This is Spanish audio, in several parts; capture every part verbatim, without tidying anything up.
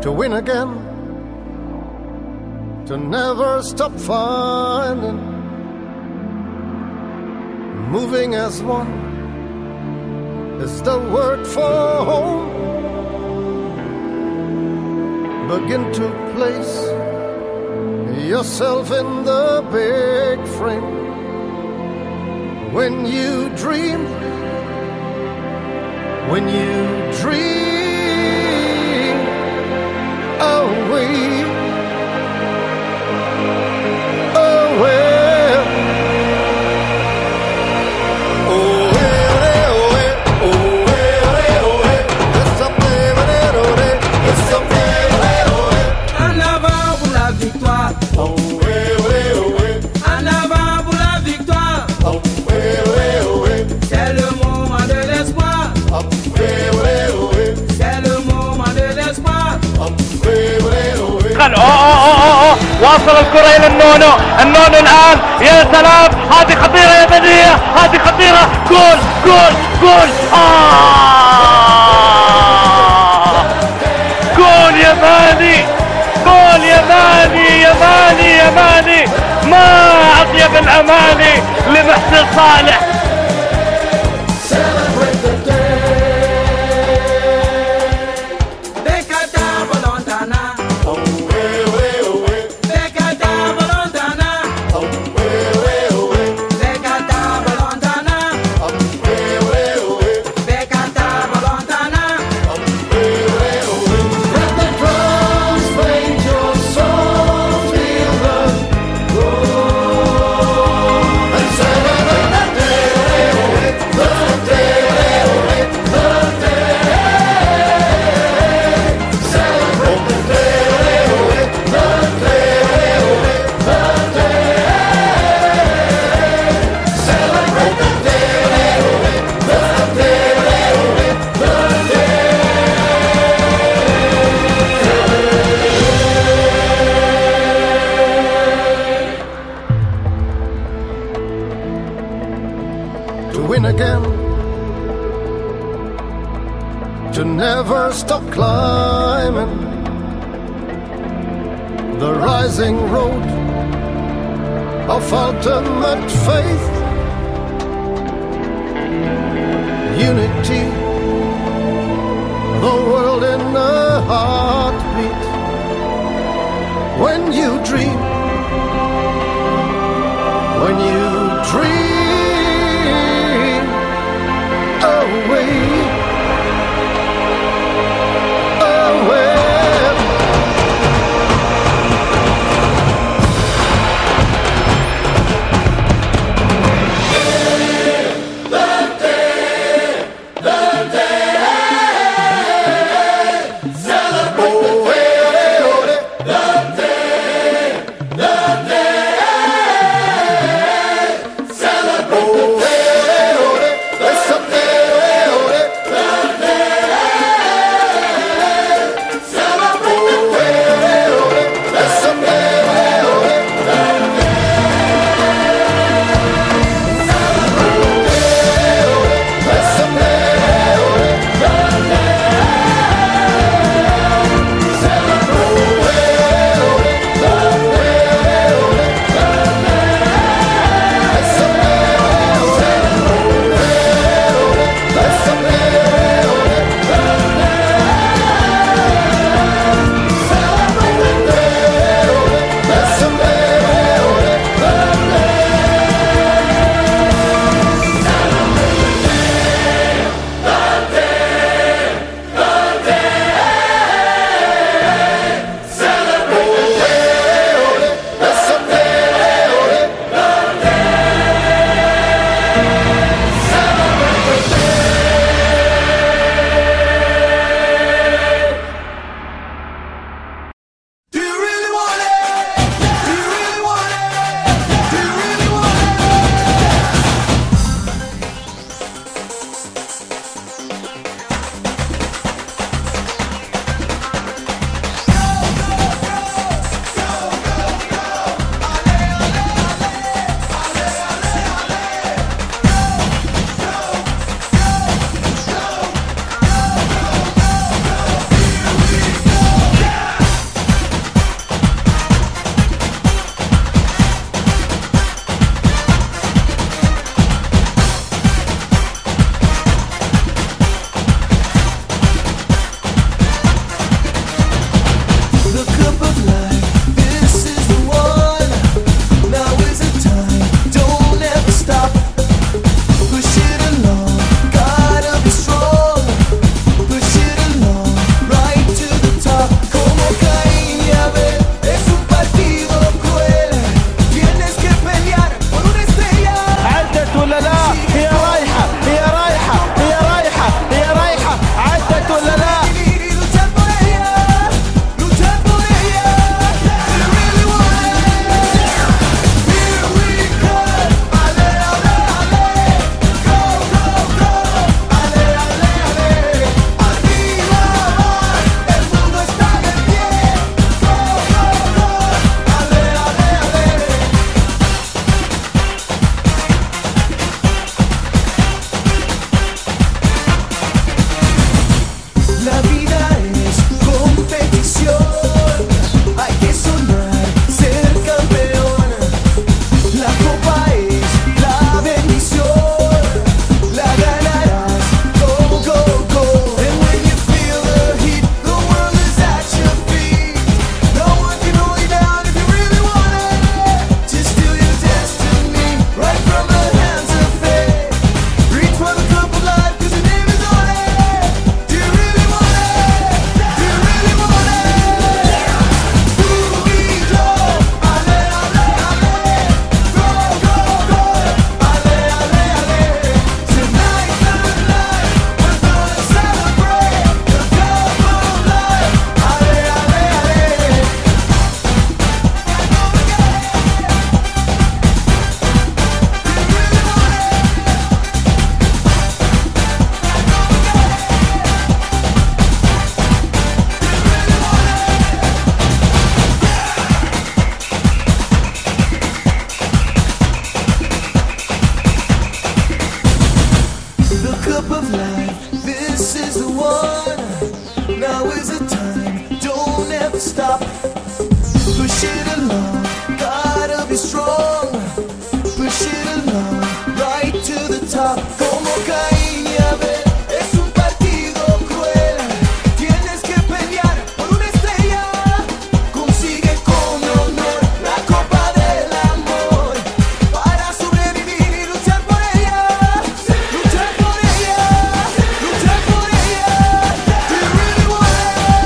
to win again, to never stop finding, moving as one is the word for home. Begin to place yourself in the big frame. When you dream, when you dream away, away. أوه أوه أوه واصل الكرة إلى النونو، النونو الآن يا سلام، هذه خطيرة يمنية، هذه خطيرة، جول جول جول، آه جول يماني، جول يماني يماني يماني، ما أطيب الأماني لمحسن صالح. To win again, to never stop climbing the rising road of ultimate faith, unity, the world in a heartbeat. When you dream, when you dream away, away. Celebrate Push it along, gotta be strong. Push it along, right to the top. Como Caín y Abel, es un partido cruel. Tienes que pelear por una estrella. Consigue con honor la copa del amor. Para sobrevivir y luchar por ella. Luchar por ella, luchar por ella. Do you really want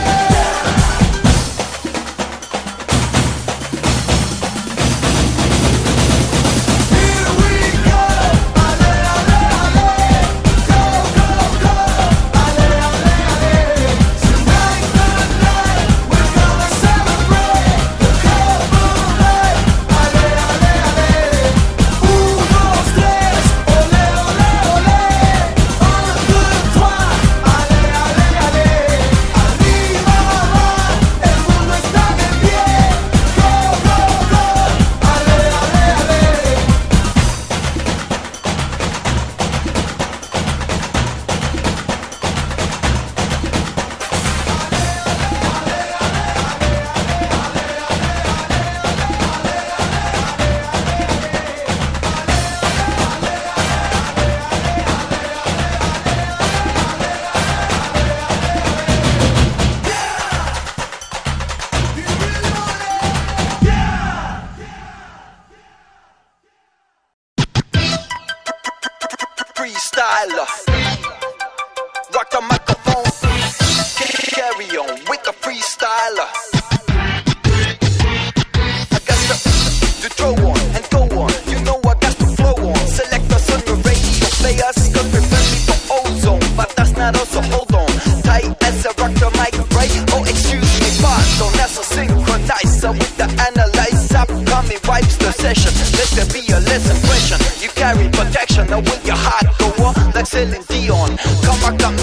Here we go, ale, ale, ale. Go, go, go, ale, ale, ale. Tonight, the night, we're gonna celebrate the cup of life. Ale, ale, ale. Un, dos, tres, ole, ole, ole. Un, deux, trois, ale, ale, ale. Arriba va, el mundo está de pie. Go, go, go, ale, ale, ale. Freestyler, rock the microphone, carry on with the freestyler. I got to, to throw on and go on, you know I got to flow on. Select us on the radio, play us cause we're friendly for ozone. But that's not us, so hold on, tight as a rock the mic, right? Oh excuse me, pardon, that's a synchronizer with the analyzer. Upcoming vibes the session, let there be a less impression. You carry protection, now with your heart go on like Celine Dion. Come rock the